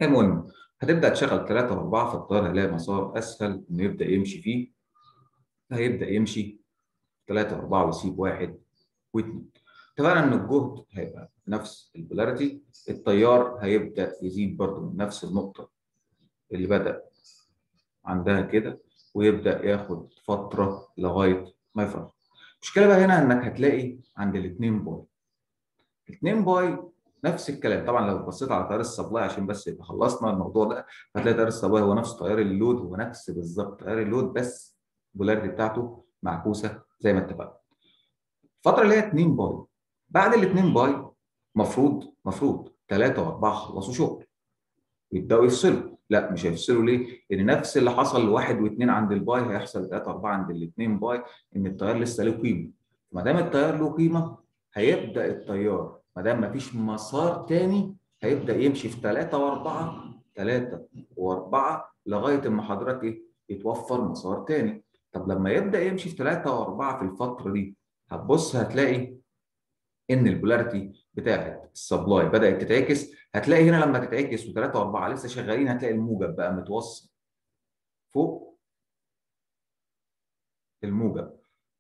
المهم هتبدا تشغل 3 و4 في الطيار، هيلاقي مسار اسهل انه يبدا يمشي فيه، هيبدا يمشي 3 و4 ويسيب 1 و2. اتفقنا ان الجهد هيبقى نفس البولاريتي، التيار هيبدا يزيد برضه من نفس النقطه اللي بدا عندها كده، ويبدا ياخد فتره لغايه ما يفرغ. المشكله بقى هنا انك هتلاقي عند الاثنين باي، الاثنين باي نفس الكلام. طبعا لو بصيت على تيار السبلاي عشان بس يبقى خلصنا الموضوع ده، هتلاقي تيار السبلاي هو نفس تيار اللود، هو نفس بالظبط تيار اللود، بس البولاريتي بتاعته معكوسه زي ما اتفقنا. الفتره اللي هي 2 باي، بعد ال 2 باي مفروض 3 و4 خلصوا شغل ويبداوا يفصلوا. لا مش هيفصلوا ليه؟ لان نفس اللي حصل لواحد واثنين عند الباي هيحصل 3 و4 عند الاثنين باي، ان التيار لسه له قيمه. ما دام التيار له قيمه هيبدا التيار، ما دام ما فيش مسار تاني، هيبدا يمشي في 3 و4 3 و4 لغايه اما حضرتك ايه؟ يتوفر مسار تاني. طب لما يبدا يمشي في 3 و4 في الفتره دي، هتبص هتلاقي ان البولاريتي بتاعت السبلاي بدات تتعكس. هتلاقي هنا لما تتعكس و3 و4 لسه شغالين، هتلاقي الموجب بقى متوصل فوق، الموجب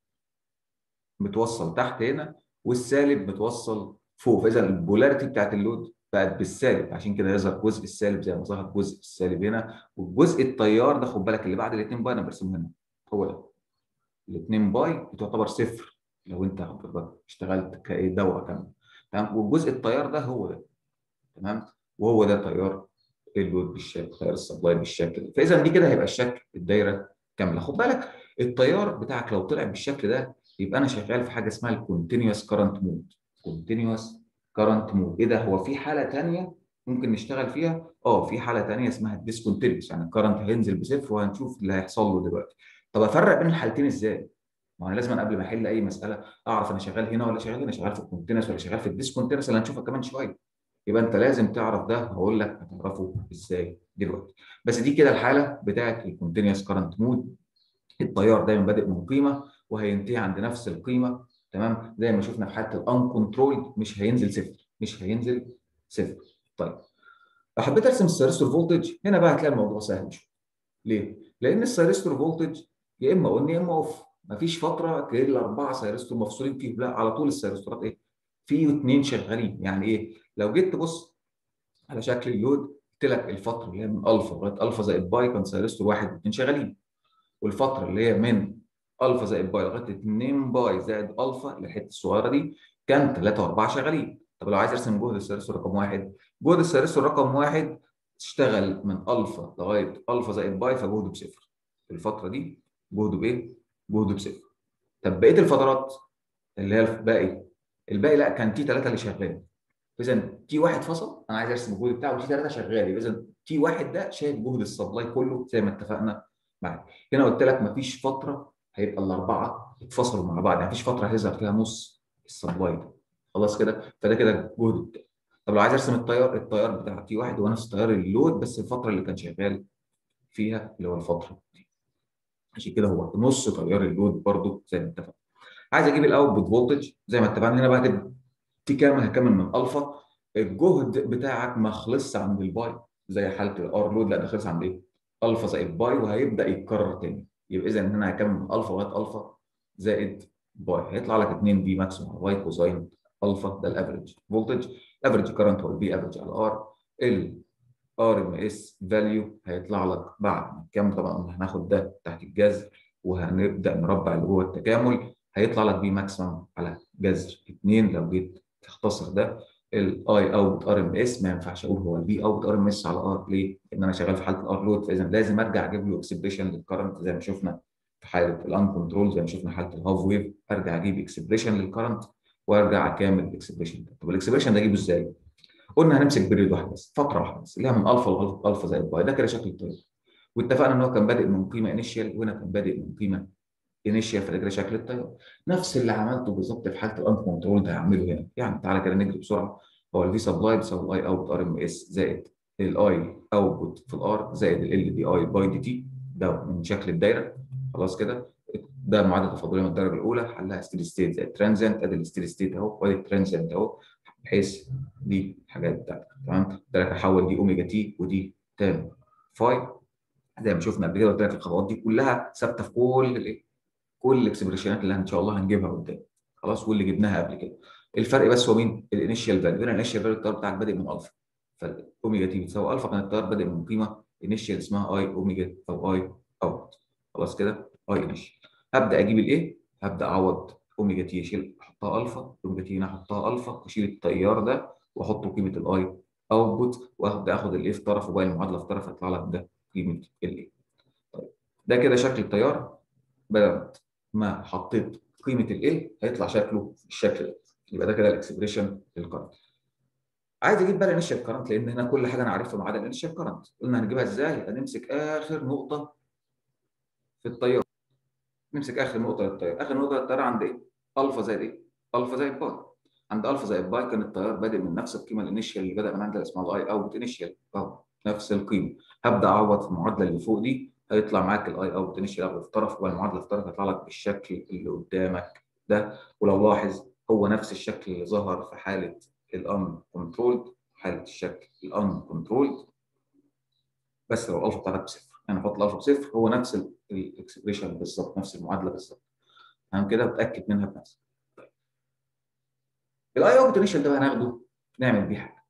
متوصل تحت هنا، والسالب متوصل فوق. فاذا البولاريتي بتاعت اللود بقت بالسالب، عشان كده يظهر الجزء السالب زي ما ظهر الجزء السالب هنا. والجزء التيار ده خد بالك اللي بعد الاثنين باي انا برسمه هنا، هو ده الاثنين باي تعتبر صفر لو انت اشتغلت كدوره كامله. تمام، والجزء التيار ده هو ده. تمام، وهو ده تيار اللود بالشكل، تيار السبلاي بالشكل ده. فاذا دي كده هيبقى الشكل الدايره كامله. خد بالك التيار بتاعك لو طلع بالشكل ده، يبقى انا شغال في حاجه اسمها الكونتينوس كارنت مود. كونتينوس كارنت مود، ايه ده؟ هو في حاله ثانيه ممكن نشتغل فيها؟ في حاله ثانيه اسمها الديسكونتينوس، يعني الكارنت هينزل بصفر وهنشوف اللي هيحصل له دلوقتي. طب افرق بين الحالتين ازاي؟ ما انا لازم قبل ما احل اي مساله اعرف انا شغال هنا ولا شغال هنا، شغال في الكونتينوس ولا شغال في الديسكونتينوس اللي هنشوفها كمان شويه. يبقى انت لازم تعرف ده، هقول لك هتعرفه ازاي دلوقتي. بس دي كده الحاله بتاعت الكونتينوس كارنت مود. التيار دايما بادئ من قيمه وهينتهي عند نفس القيمه. تمام، زي ما شفنا في حاله الان كنترول، مش هينزل صفر، مش هينزل صفر. طيب لو حبيت ارسم السيرستور فولتج هنا بقى هتلاقي الموضوع سهل شويه. ليه؟ لان السيرستور فولتج يا اما اون يا اما اوف، مفيش فتره غير الاربعه سيرستور مفصولين فيهم، لا على طول السيرستورات ايه؟ في اثنين شغالين. يعني ايه؟ لو جيت تبص على شكل اللود، قلت لك الفتره اللي هي من الفا لغايه الفا زائد باي كان سيرستور واحد واثنين شغالين، والفتره اللي هي من الفا زائد باي لغايه 2 باي زائد الفا الحته الصغيره دي كان 3 و4 شغالين. طب لو عايز ارسم جهد السيرستور رقم واحد، جهد السيرستور رقم واحد تشتغل من الفا لغايه الفا زائد باي فجهده بصفر. في الفتره دي جهده بايه؟ جهده بصفر. طب بقيه الفترات اللي هي الباقي لا، كان تي 3 اللي شغال. اذا تي واحد فصل، انا عايز ارسم الجهد بتاعه، وتي 3 شغال، اذا تي واحد ده شايل جهد السبلاي كله زي ما اتفقنا معاك. هنا قلت لك مفيش فتره هيبقى الاربعه اتفصلوا مع بعض، يعني مفيش فتره هيظهر فيها نص السبلاي ده. خلاص كده، فده كده الجهد بتاعه. طب لو عايز ارسم التيار بتاع تي واحد هو نفس تيار اللود، بس الفتره اللي كان شغال فيها اللي هو الفتره دي، عشان كده هو نص تيار اللود برضو زي ما اتفقنا. عايز اجيب الاوتبوت فولتج زي ما اتفقنا. هنا بقى هكمل من الفا. الجهد بتاعك ما خلصش عند الباي زي حاله الار لود، لا ده خلص عند ايه؟ الفا زائد باي، وهيبدا يتكرر تاني. يبقى اذا هنا هكمل من الفا لغايه الفا زائد باي، هيطلع لك 2 بي ماكسيموم على واي كوزاين الفا. ده الافريج فولتج. الافريج كارنت هو البي افريج على ار. الار ام اس فاليو هيطلع لك بعد ما تكمل، طبعا هناخد ده تحت الجذر وهنبدا نربع اللي هو التكامل، هيطلع لك بي ماكسيمم على جذر 2. لو جيت تختصر ده الاي اوت ار ام اس، ما ينفعش اقول هو البي اوت ار ام اس على ار. ليه؟ لان انا شغال في حاله الار لود، فاذا لازم ارجع اجيب له اكسبريشن للكرنت زي ما شفنا في حاله الان كنترول، زي ما شفنا حاله الهاف ويف، ارجع اجيب اكسبريشن للكرنت وارجع اكمل الاكسبريشن ده. طب الاكسبريشن ده اجيبه ازاي؟ قلنا هنمسك بريود واحد بس، فتره واحده بس، اللي هي من الفا لغايه الفا زائد باي. ده كده شكل الطريق، واتفقنا ان هو كان بادئ من قيمه انيشال، وهنا كان بادئ من قيمه انيشال، فده كده شكل التيار. نفس اللي عملته بالظبط في حاله الان كنترول ده هعمله هنا. يعني تعالى كده نجري بسرعه. هو الفي سبلاي بيساوي الاي اوت ار ام اس زائد الاي اوتبوت في الار زائد ال دي اي باي دي تي، ده من شكل الدايره. خلاص كده، ده معادله تفاضليه من الدرجه الاولى، حلها ستيدي ستيت زائد ترانزنت. ادي الستيدي ستيت اهو، وادي الترانزنت اهو. بحيث دي الحاجات بتاعتك. تمام؟ قلت لك هحول دي اوميجا تي ودي تان فاي زي ما شفنا قبل كده. قلت لك الخطوات دي كلها ثابته في كل الاكسبريشنات اللي ان شاء الله هنجيبها قدام. خلاص، واللي جبناها قبل كده. الفرق بس هو مين؟ الانيشال فاليو. هنا الانيشال فاليو التيار بتاعك بادئ من الفا، فالاوميجا تي بتساوي الفا، كان التيار بادئ من قيمه انيشال اسمها اي اوميجا او اي اوت. خلاص كده، اي انيشال. هبدا اجيب الايه؟ هبدا اعوض اوميجا تي، اشيل احطها الفا، اوميجا تي هنا احطها الفا، واشيل التيار ده واحطه قيمه الاي اوتبوت، وابدا اخد الايه في طرف وباقي المعادله في طرف، يطلع لك ده قيمه الايه. طيب، ده كده شكل التيار. بدل ما حطيت قيمه الايه هيطلع شكله بالشكل ده. يبقى ده كده الاكسبريشن للكرنت. عايز اجيب بقى الانيشال كرنت، لان هنا كل حاجه انا عارفها ما عدا الانيشال كرنت. قلنا هنجيبها ازاي؟ هنمسك اخر نقطه في التيار. نمسك اخر نقطه للتيار. اخر نقطه للتيار عند ايه؟ الفا زائد ايه؟ الفا زائد باي. عند الفا زائد باي كان التيار بادئ من نفس القيمه الانيشال اللي بدا من عندها اسمها الاي اوت انيشال اهو، نفس القيمه. هبدا اعوض في المعادله اللي فوق دي، هيطلع معاك الاي اوت انيشال اخده في طرف والمعادله في طرف، هيطلع لك بالشكل اللي قدامك ده. ولو لاحظ هو نفس الشكل اللي ظهر في حاله الان كنترولد، حاله الشكل الان كنترولد، بس لو الالفا بتاعتك بصفر. يعني حط الالفا بصفر، هو نفس الاكسبريشن بالظبط، نفس المعادله بالظبط. تمام كده، بتاكد منها بنفسك. الاي او بوتنشال ده بقى هناخده نعمل بيه حاجه.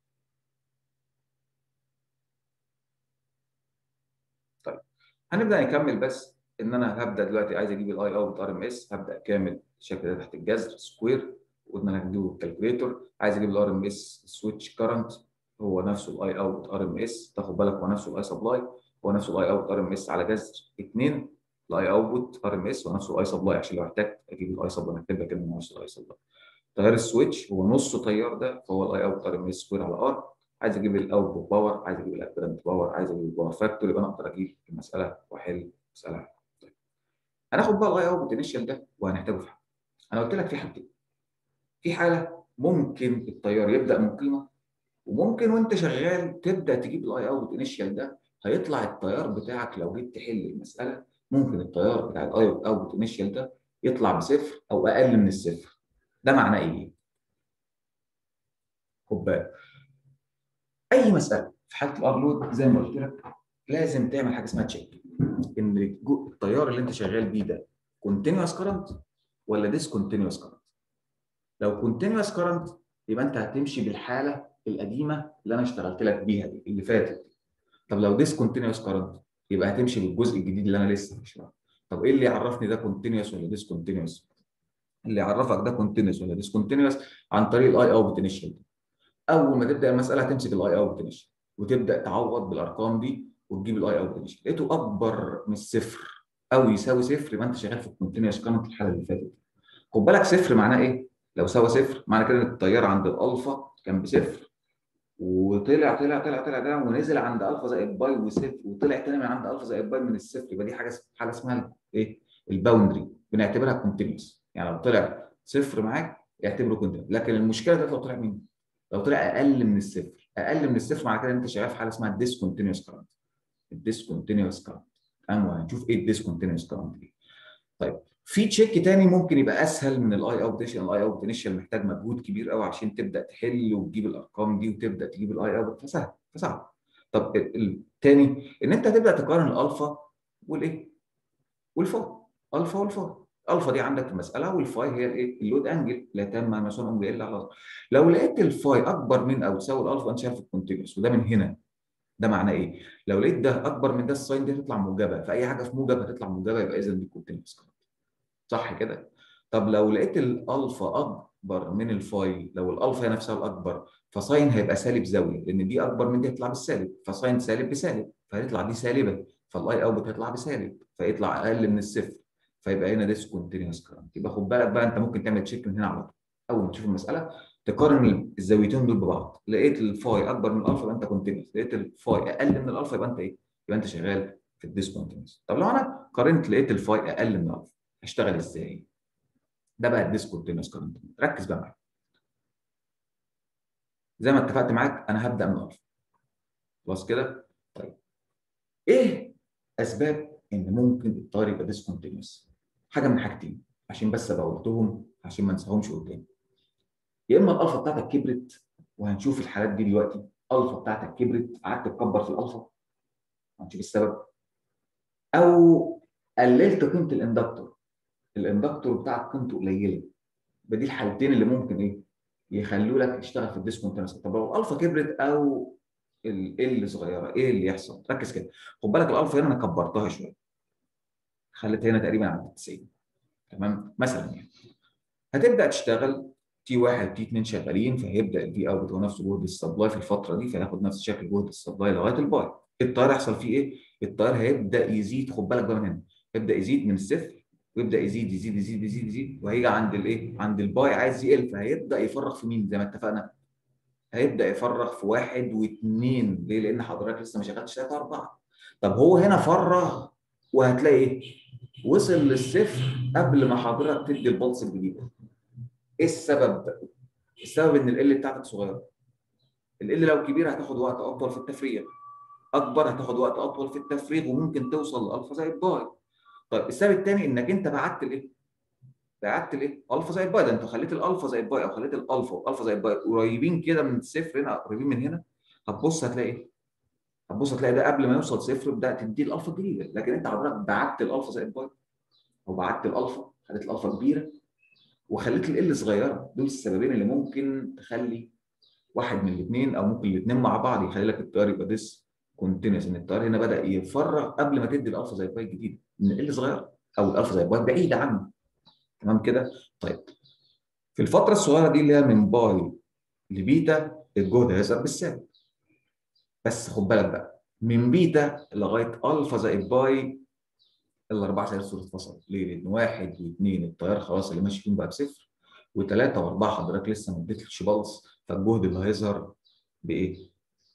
طيب، هنبدا نكمل. بس ان انا هبدا دلوقتي عايز اجيب الاي اوت ار ام اس، هبدا كامل الشكل ده تحت الجذر سكوير. وقلنا هنجيبه بالكالكوليتور. عايز اجيب الار ام اس سويتش كارنت، هو نفسه الاي اوت ار ام اس، تاخد بالك هو نفسه الاي سبلاي، هو نفسه الاي اوت ار ام اس على جذر 2 الاي اوت ار ام اس، ونفسه الاي سبلاي، عشان لو احتجت اجيب الاي سبلاي هكتب لك انه نفسه الاي سبلاي. تيار السويتش هو نص تيار ده، فهو الاي اوت ار ام اس سكوير على ار. عايز اجيب الاوتبوت باور، عايز اجيب الابيرنت باور، عايز اجيب الباور فاكتور، يبقى انا اقدر اجيب المساله واحل مساله. طيب، هناخد بقى الاي اوت انيشال ده وهنحتاجه في حاجه. انا قلت لك في حاجتين. في حاله ممكن التيار يبدا من قيمه، وممكن وانت شغال تبدا تجيب الاي اوت انيشال ده، هيطلع التيار بتاعك لو جيت تحل المساله. ممكن التيار بتاع الاي اوت انيشال ده يطلع بصفر او اقل من الصفر. ده معناه ايه؟ خد بالك، اي مساله في حاله الابلود زي ما قلت لك لازم تعمل حاجه اسمها تشيك، ان التيار اللي انت شغال بيه ده كونتينوس كارنت ولا ديس كونتينوس كارنت. لو كونتينوس كارنت يبقى انت هتمشي بالحاله القديمه اللي انا اشتغلت لك بيها دي اللي فاتت. طب لو ديس كونتينوس كارنت يبقى هتمشي بالجزء الجديد اللي انا لسه هشرحه. طب ايه اللي يعرفني ده كونتينوس ولا ديس كونتينوس؟ اللي يعرفك ده كونتينوس ولا ديس كونتينوس عن طريق الاي او بوتنشال. اول ما تبدا المساله هتمسك الاي اوت بوتنشال وتبدا تعوض بالارقام دي وتجيب الاي اوت بوتنشال. لقيته اكبر من الصفر او يساوي صفر، يبقى انت شغال في الكونتينوس كارنت الحاله اللي فاتت. خد بالك، صفر معناه ايه؟ لو ساوى صفر معنى كده ان التيار عند الالفا كان بصفر، وطلع طلع طلع طلع طلع ونزل عند الفا زائد باي وصفر، وطلع تاني من عند الفا زائد باي من الصفر. يبقى دي حاله اسمها ايه؟ الباوندري، بنعتبرها كونتينوس. يعني لو طلع صفر معاك اعتبره كونتينوس. لكن المشكله ده لو طلع مين؟ لو طلع اقل من الصفر. اقل من الصفر معنى كده انت شغال في حاله اسمها الديسكونتينوس كارنت. الديسكونتينوس كارنت. تمام، وهنشوف ايه الديسكونتينوس كارنت دي. طيب، في تشيك تاني ممكن يبقى اسهل من الاي اوت انيشال. الاي اوت انيشال محتاج مجهود كبير قوي عشان تبدا تحل وتجيب الارقام دي وتبدا تجيب الاي اوت، فسهل فصعب. طب التاني ان انت تبدا تقارن الالفا والايه؟ والفاي. الفا والفاي. الفا دي عندك في المساله، والفاي هي الايه؟ اللود انجل لا تم مع مسؤول انجل الا على. لو لقيت الفاي اكبر من او تساوي الالفا انت شايف الكونتينوس، وده من هنا. ده معناه ايه؟ لو لقيت ده اكبر من ده الساين دي هتطلع موجبه، فاي حاجه في موجب هتطلع موجبه، يبقى اذا دي كونتينوس. صح كده؟ طب لو لقيت الالفا اكبر من الفاي، لو الالفا هي نفسها الاكبر، فساين هيبقى سالب زاويه، لان دي اكبر من دي هتطلع بالسالب، فساين سالب بسالب فهيطلع دي سالبه، فالاي اوت هيطلع بسالب فيطلع اقل من الصفر، فيبقى هنا ديسكونتينوس كارنت. يبقى خد بالك بقى، انت ممكن تعمل تشيك من هنا على طول. اول ما تشوف المساله تقارن الزاويتين دول ببعض. لقيت الفاي اكبر من الالفا يبقى انت كونتينوس، لقيت الفاي اقل من الالفا يبقى انت ايه؟ يبقى انت شغال في الديسكونتينوس. طب لو انا قارنت لقيت الفاي اقل من الالفا هشتغل ازاي؟ ده بقى الديسكونتينوس كارنت. ركز بقى معايا. زي ما اتفقت معاك انا هبدا من الالفا. خلاص كده؟ طيب، ايه اسباب ان ممكن التيار يبقى ديسكونتينوس؟ حاجه من حاجتين، عشان بس ابقى قلتهم عشان ما انساهمش قدام. يا اما الالفا بتاعتك كبرت، وهنشوف الحالات دي دلوقتي، الالفا بتاعتك كبرت قعدت تكبر في الالفا، هنشوف السبب، او قللت قيمه الاندكتور، الاندكتور بتاعك قيمته قليله. بدي الحالتين اللي ممكن ايه يخلوا لك تشتغل في الديسكونتينوس. طب لو الالفا كبرت او ال صغيره، ايه اللي يحصل؟ ركز كده، خد بالك الالفا هنا انا كبرتها شويه، خليتها هنا تقريبا عند 90، تمام مثلا يعني. هتبدا تشتغل تي 1 تي 2 شغالين، فهيبدا الفي اوت هو نفسه جهد السبلاي في الفتره دي، فياخد نفس شكل جهد السبلاي لغايه الباي. التيار يحصل فيه ايه؟ التيار هيبدا يزيد، خد بالك بقى من هنا، يبدا يزيد من الصفر، ويبدا يزيد يزيد يزيد يزيد يزيد، وهيجي عند الايه؟ عند الباي عايز يقل، فهيبدا يفرغ في مين؟ زي ما اتفقنا، هيبدا يفرغ في واحد واثنين. ليه؟ لان حضرتك لسه ما شغلتش 3 4. طب هو هنا فرغ، وهتلاقي ايه؟ وصل للصفر قبل ما حضرتك تدي البلس الجديده. ايه السبب؟ السبب ان ال بتاعتك صغيره. ال لو كبيره هتاخد وقت اطول في التفريغ، اكبر هتاخد وقت اطول في التفريغ، وممكن توصل لالفا زائد باي. طيب السبب الثاني انك انت بعدت الايه؟ بعدت الايه؟ الفا زائد باي. ده انت خليت الالفا زائد باي، او خليت الالفا والالفا زائد باي قريبين كده من الصفر، هنا قريبين من هنا. هتبص هتلاقي ايه؟ هتبص هتلاقي ده قبل ما يوصل صفر بدا تدي الالفا الجديده، لكن انت حضرتك بعدت الالفا زائد باي، او بعدت الالفا، خليت الالفا كبيره وخليت ال صغيره. دول السببين اللي ممكن تخلي واحد من الاثنين، او ممكن الاثنين مع بعض يخلي لك التيار يبقى ديس كونتينوس، ان التيار هنا بدا يفرغ قبل ما تدي الالفا زي باي الجديد، ان ال صغيره او الالفا زي باي بعيده عنه. تمام كده؟ طيب في الفتره الصغيره دي اللي هي من باي لبيتا، الجهد هيظهر بالسالب. بس خد بالك بقى، من بيتا لغايه الفا زائد باي الاربعه سيرسول اتفصلوا. ليه؟ لان واحد واثنين التيار خلاص اللي ماشي فيهم بقى بصفر، وثلاثه واربعه حضرتك لسه ما اديتش بلس، فالجهد اللي هيظهر بايه؟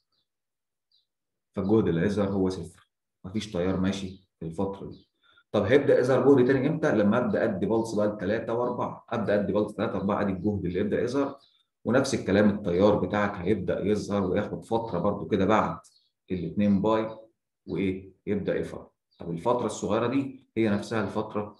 فالجهد اللي هيظهر هو صفر، مفيش تيار ماشي في الفتره دي. طب هيبدا يظهر جهد تاني امتى؟ لما ابدا ادي بلس بقى لثلاثه واربعه، ابدا ادي بلس ثلاثه واربعه، ادي الجهد اللي يبدا يظهر. ونفس الكلام التيار بتاعك هيبدا يظهر وياخد فتره برده كده بعد الاثنين باي، وايه؟ يبدا يفرق. طب الفتره الصغيره دي هي نفسها الفتره،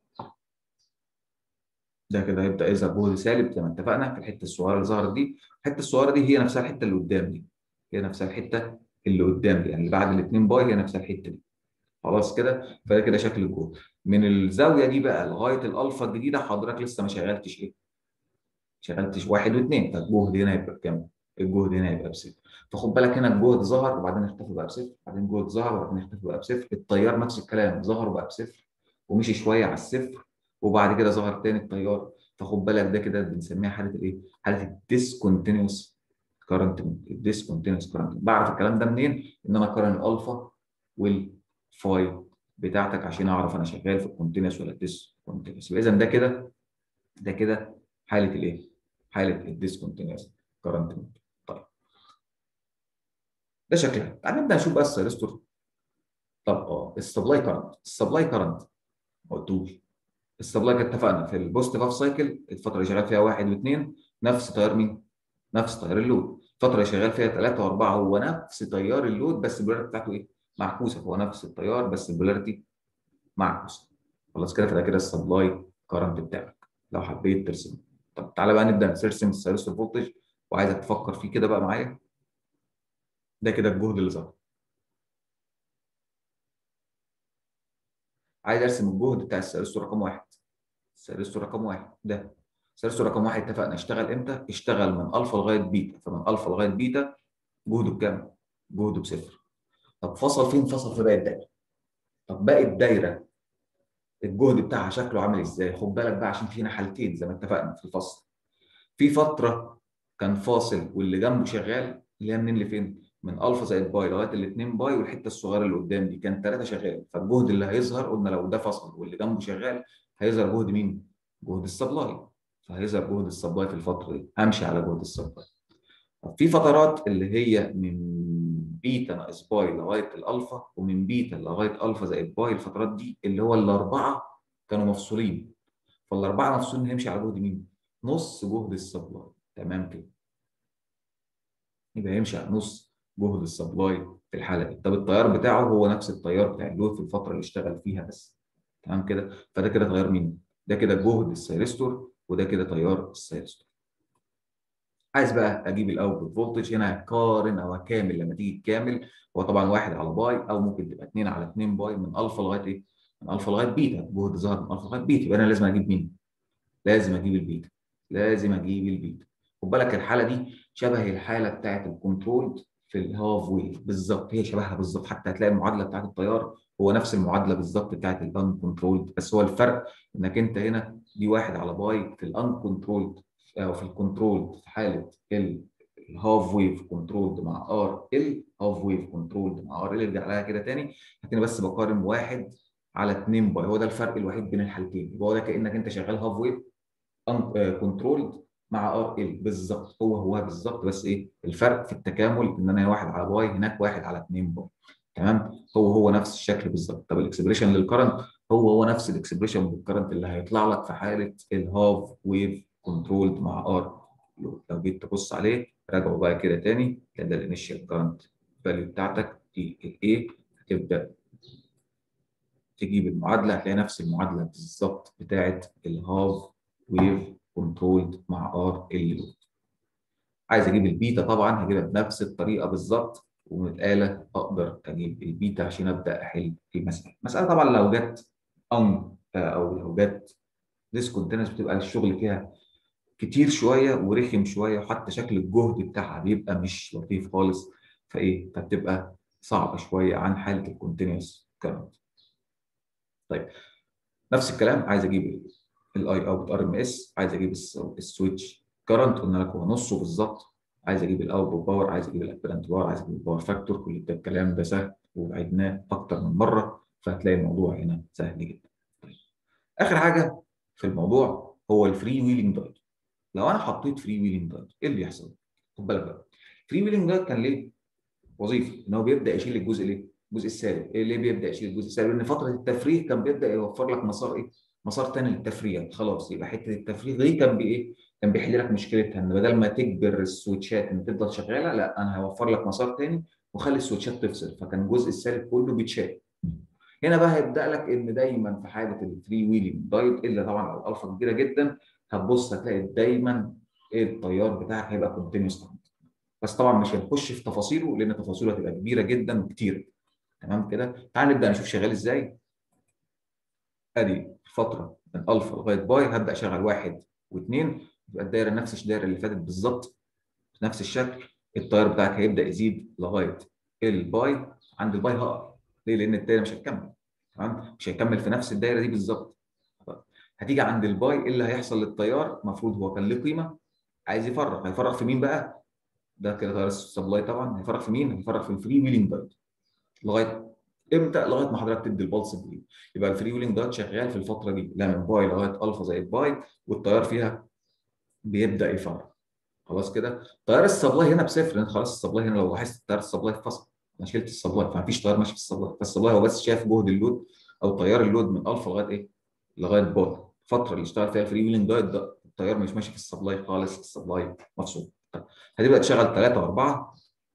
ده كده هيبدا يظهر جهد سالب زي ما اتفقنا في الحته الصغيره اللي ظهرت دي. الحته الصغيره دي هي نفسها الحته اللي قدام دي، هي نفسها الحته اللي قدام دي، يعني اللي بعد الاثنين باي هي نفسها الحته دي. خلاص كده؟ فده كده شكل الجهد. من الزاويه دي بقى لغايه الالفا الجديده حضرتك لسه ما شغلتش ايه؟ شغلتش واحد واثنين، فالجهد هنا هيبقى بكام؟ الجهد هنا هيبقى بصفر. فخد بالك هنا الجهد ظهر وبعدين اختفى بقى بصفر، بعدين الجهد ظهر وبعدين اختفى بقى بصفر. التيار نفس الكلام، ظهر وبقى بصفر ومشي شويه على الصفر، وبعد كده ظهر تاني التيار. فخد بالك ده كده بنسميها حاله الايه؟ حاله الديسكونتينوس كارنت. الديسكونتينوس كارنت بعرف الكلام ده منين؟ ان انا اقارن الالفا والفاي بتاعتك عشان اعرف انا شغال في الكونتينوس ولا الديسكونتينوس. اذا ده كده، ده كده حاله الايه؟ حاله الديسكونتينوس كارنت. طيب ده شكلها. تعال نبدا نشوف بس الريستور. طب السبلاي كارنت، السبلاي كارنت ما قلتوش. السبلاي كده اتفقنا في البوست هاف سايكل الفتره اللي شغال فيها واحد واثنين نفس تيار مين؟ نفس تيار اللود. الفتره اللي شغال فيها ثلاثه واربعه هو نفس تيار اللود، بس البولاريتي بتاعته ايه؟ معكوسه. هو نفس التيار بس البولاريتي معكوسه. خلاص كده؟ فده كده السبلاي كارنت بتاعك لو حبيت ترسمه. طب تعالى بقى نبدا نرسم السيريس فولتج، وعايزك تفكر فيه كده بقى معايا. ده كده الجهد اللي ظهر. عايز ارسم الجهد بتاع السيريستو رقم واحد. السيريستو رقم واحد ده، السيريستو رقم واحد اتفقنا اشتغل امتى؟ اشتغل من الفا لغايه بيتا، فمن الفا لغايه بيتا جهده بكام؟ جهده بصفر. طب فصل فين؟ فصل في باقي الدايره. طب باقي الدايره الجهد بتاعها شكله عامل ازاي؟ خد بالك بقى عشان في هنا حالتين زي ما اتفقنا في الفصل. في فتره كان فاصل واللي جنبه شغال، اللي هي منين لفين؟ من الفا زائد باي لغايه الاثنين باي، والحته الصغيره اللي قدام دي كان ثلاثه شغال. فالجهد اللي هيظهر قلنا لو ده فصل واللي جنبه شغال هيظهر جهد مين؟ جهد السبلاي. فهيظهر جهد السبلاي في الفتره دي، همشي على جهد السبلاي. طب في فترات اللي هي من بيتا ناقص باي لغايه الالفا، ومن بيتا لغايه الفا زائد باي، الفترات دي اللي هو الاربعه كانوا مفصولين. فالاربعه مفصولين هيمشي على جهد مين؟ نص جهد السبلاي. تمام كده؟ يبقى يمشي على نص جهد السبلاي في الحاله دي. طب التيار بتاعه هو نفس التيار بتاع اللود في الفتره اللي اشتغل فيها بس. تمام كده؟ فده كده تيار مين؟ ده كده جهد السيرستور، وده كده تيار السيرستور. عايز بقى اجيب الاوتبوت فولتج، هنا هقارن او هكامل. لما تيجي تكامل هو طبعا 1 على باي، او ممكن تبقى 2 على 2 باي من الفا لغايه ايه؟ من الفا لغايه بيتا، جهد ظهر من الفا لغايه بيتا، يبقى انا لازم اجيب مين؟ لازم اجيب البيتا. لازم اجيب البيتا. خد بالك الحاله دي شبه الحاله بتاعت الكنترول في الهاف ويف بالظبط، هي شبهها بالظبط. حتى هتلاقي المعادله بتاعت التيار هو نفس المعادله بالظبط بتاعت الان كنترول، بس هو الفرق انك انت هنا دي 1 على باي في الان كنترول، او في الكنترول في حاله الهاف ويف كنترول مع ار ال، هاف ويف كنترول مع ار ال، ارجع لها كده تاني. هتلاقيني بس بقارن 1 على 2 باي، هو ده الفرق الوحيد بين الحالتين. يبقى هو ده كانك انت شغال هاف ويف كنترولد مع ار ال بالظبط، هو بالظبط، بس ايه الفرق في التكامل؟ ان انا 1 على باي، هناك 1 على 2 باي. تمام، هو نفس الشكل بالظبط. طب الاكسبريشن للكرنت هو نفس الاكسبريشن بالكرنت اللي هيطلع لك في حاله الهاف ويف كنترولد مع ار. لو جيت تبص عليه راجعه بقى كده تاني، ده الانيشال كرنت فاليو بتاعتك دي الايه، هتبدا تجيب المعادله، هتلاقي نفس المعادله بالظبط بتاعت الهاف ويف كنترولد مع ار ال. عايز اجيب البيتا طبعا هجيبها بنفس الطريقه بالظبط، ومن الاله اقدر اجيب البيتا عشان ابدا احل المساله. المساله طبعا لو جت او لو جت ديسكونتينوس بتبقى الشغل فيها كتير شويه ورخم شويه، وحتى شكل الجهد بتاعها بيبقى مش لطيف خالص، فبتبقى صعبه شويه عن حاله الكونتينوس كارنت. طيب نفس الكلام، عايز اجيب الاي اوت ار ام اس، عايز اجيب السويتش كرنت قلنا لك هو نصه بالظبط، عايز اجيب الاوتبوت باور، عايز اجيب الابيرنت باور، عايز اجيب الباور فاكتور. كل ده الكلام ده سهل وعدناه اكتر من مره، فهتلاقي الموضوع هنا سهل جدا. اخر حاجه في الموضوع هو الفري ويلينج دايت. لو انا حطيت فري ويلينج دايت ايه اللي بيحصل؟ خد بالك بقى، فري ويلينج دايت كان ليه وظيفه ان هو بيبدا يشيل الجزء ليه؟ الجزء السالب. ايه ليه بيبدا يشيل الجزء السالب؟ لان فتره التفريغ كان بيبدا يوفر لك مسار ايه؟ مسار تاني للتفريغ. خلاص يبقى حته التفريغ دي كان بايه؟ كان بيحل لك مشكلتها، ان بدل ما تجبر السويتشات ان تفضل شغاله، لا انا هوفر لك مسار تاني وخلي السويتشات تفصل، فكان الجزء السالب كله بيتشال. هنا بقى هيبدا لك ان دايما في حاله الفري ويلينج دايت، الا طبعا لو الالفا كبيره جدا، هتبص هتلاقي دايما ايه التيار بتاعك هيبقى كونتينوس. بس طبعا مش هنخش في تفاصيله لان تفاصيله هتبقى كبيره جدا وكتيره. تمام كده، تعال نبدا نشوف شغال ازاي. ادي فتره من الفا لغايه باي، هبدا اشغل واحد واثنين، يبقى الدايره نفس الدايره اللي فاتت بالظبط، نفس الشكل. التيار بتاعك هيبدا يزيد لغايه الباي. عند الباي هقف ليه؟ لان الدايره مش هتكمل. تمام، مش هيكمل في نفس الدايره دي بالظبط. هتيجي عند الباي، ايه اللي هيحصل للتيار؟ المفروض هو كان له قيمه، عايز يفرغ. هيفرغ في مين بقى؟ ده كده تيار السبلاي طبعا. هيفرغ في مين؟ هيفرغ في الفري ويلينج دايت. لغايه امتى؟ لغايه ما حضرتك تدي البلس الجديد. يبقى الفري ويلينج دايت شغال في الفتره دي، لا من باي لغايه الفا زائد باي، والتيار فيها بيبدا يفرغ. خلاص كده. تيار السبلاي هنا بصفر، لان خلاص السبلاي هنا لو لاحظت تيار السبلاي فصل. انا شلت السبلاي فمفيش تيار ماشي في السبلاي، فالسبلاي هو بس شايف جهد اللود او تيار اللود من الفا لغايه ايه؟ لغايه باي. الفتره اللي اشتغل فيها الفري ويلينج دايت ده التيار مش ماشي في السبلاي خالص، السبلاي مفصول. طيب هتبدا تشغل 3 و4،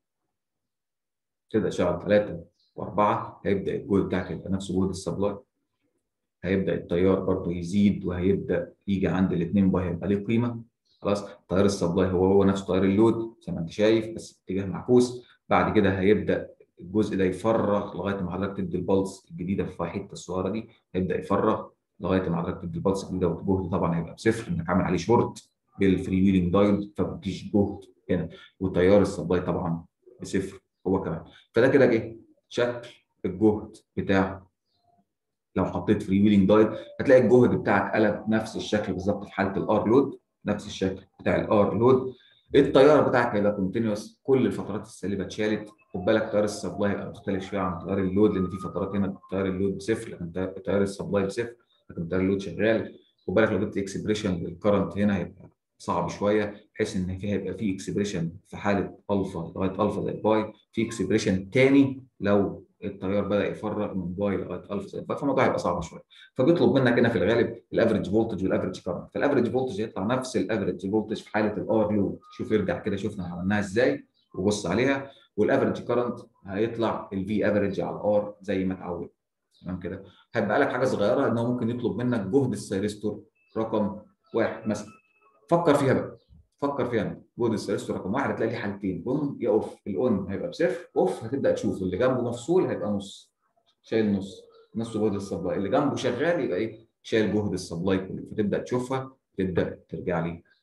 تبدا تشغل 3 و4، هيبدا الجهد بتاعك يبقى نفس جهد السبلاي. هيبدا التيار برضه يزيد، وهيبدا يجي عند الاثنين باي هيبقى ليه قيمه. خلاص، تيار السبلاي هو نفس تيار اللود زي ما انت شايف، بس اتجاه معكوس. بعد كده هيبدا الجزء ده يفرغ لغايه ما حضرتك تدي البلس الجديده في الحته الصغيره دي، هيبدا يفرغ لغايه ما حضرتك تدي البلس الجديده، والجهد طبعا هيبقى بصفر انك عامل عليه شورت بالفري ويلينج دايود، فمفيش جهد هنا. وتيار السبلاي طبعا بصفر هو كمان. فده كده ايه؟ شكل الجهد بتاع لو حطيت فري ويلينج دايت. هتلاقي الجهد بتاعك قلب نفس الشكل بالظبط في حاله الار لود، نفس الشكل بتاع الار لود. التيار بتاعك هيبقى كونتينوس، كل الفترات السالبه اتشالت. خد بالك تيار السبلاي هيبقى مختلف شويه عن تيار اللود، لان في فترات هنا تيار اللود بصفر لكن تيار السبلاي بصفر، لكن تيار اللود شغال. خد بالك لو جبت اكسبريشن للكرنت هنا هيبقى صعب شويه، بحيث ان هيبقى في اكسبريشن في حاله الفا لغايه الفا زائد باي، في اكسبريشن تاني لو التيار بدا يفرغ من باي لغايه الفا زائد باي، فالموضوع هيبقى صعب شويه. فبيطلب منك هنا في الغالب الافريج فولتج والافريج كارنت. فالافريج فولتج يطلع نفس الافريج فولتج في حاله الار لود. شوف ارجع كده شفنا عملناها ازاي وبص عليها. والافريج كارنت هيطلع الفي افريج على الار زي ما اتعود. تمام كده. هيبقى لك حاجه صغيره ان هو ممكن يطلب منك جهد السيرستور رقم 1 مثلا. فكر فيها بقى. فكر فيها، جهد الثيرستور رقم واحد هتلاقي ليه حالتين، اون يا اوف. الاون هيبقى بصفر، اوف هتبدا تشوف اللي جنبه مفصول هيبقى نص، شايل نص جهد السبلاي، اللي جنبه شغال يبقى ايه؟ شايل جهد السبلاي كله، فتبدا تشوفها تبدا ترجع لي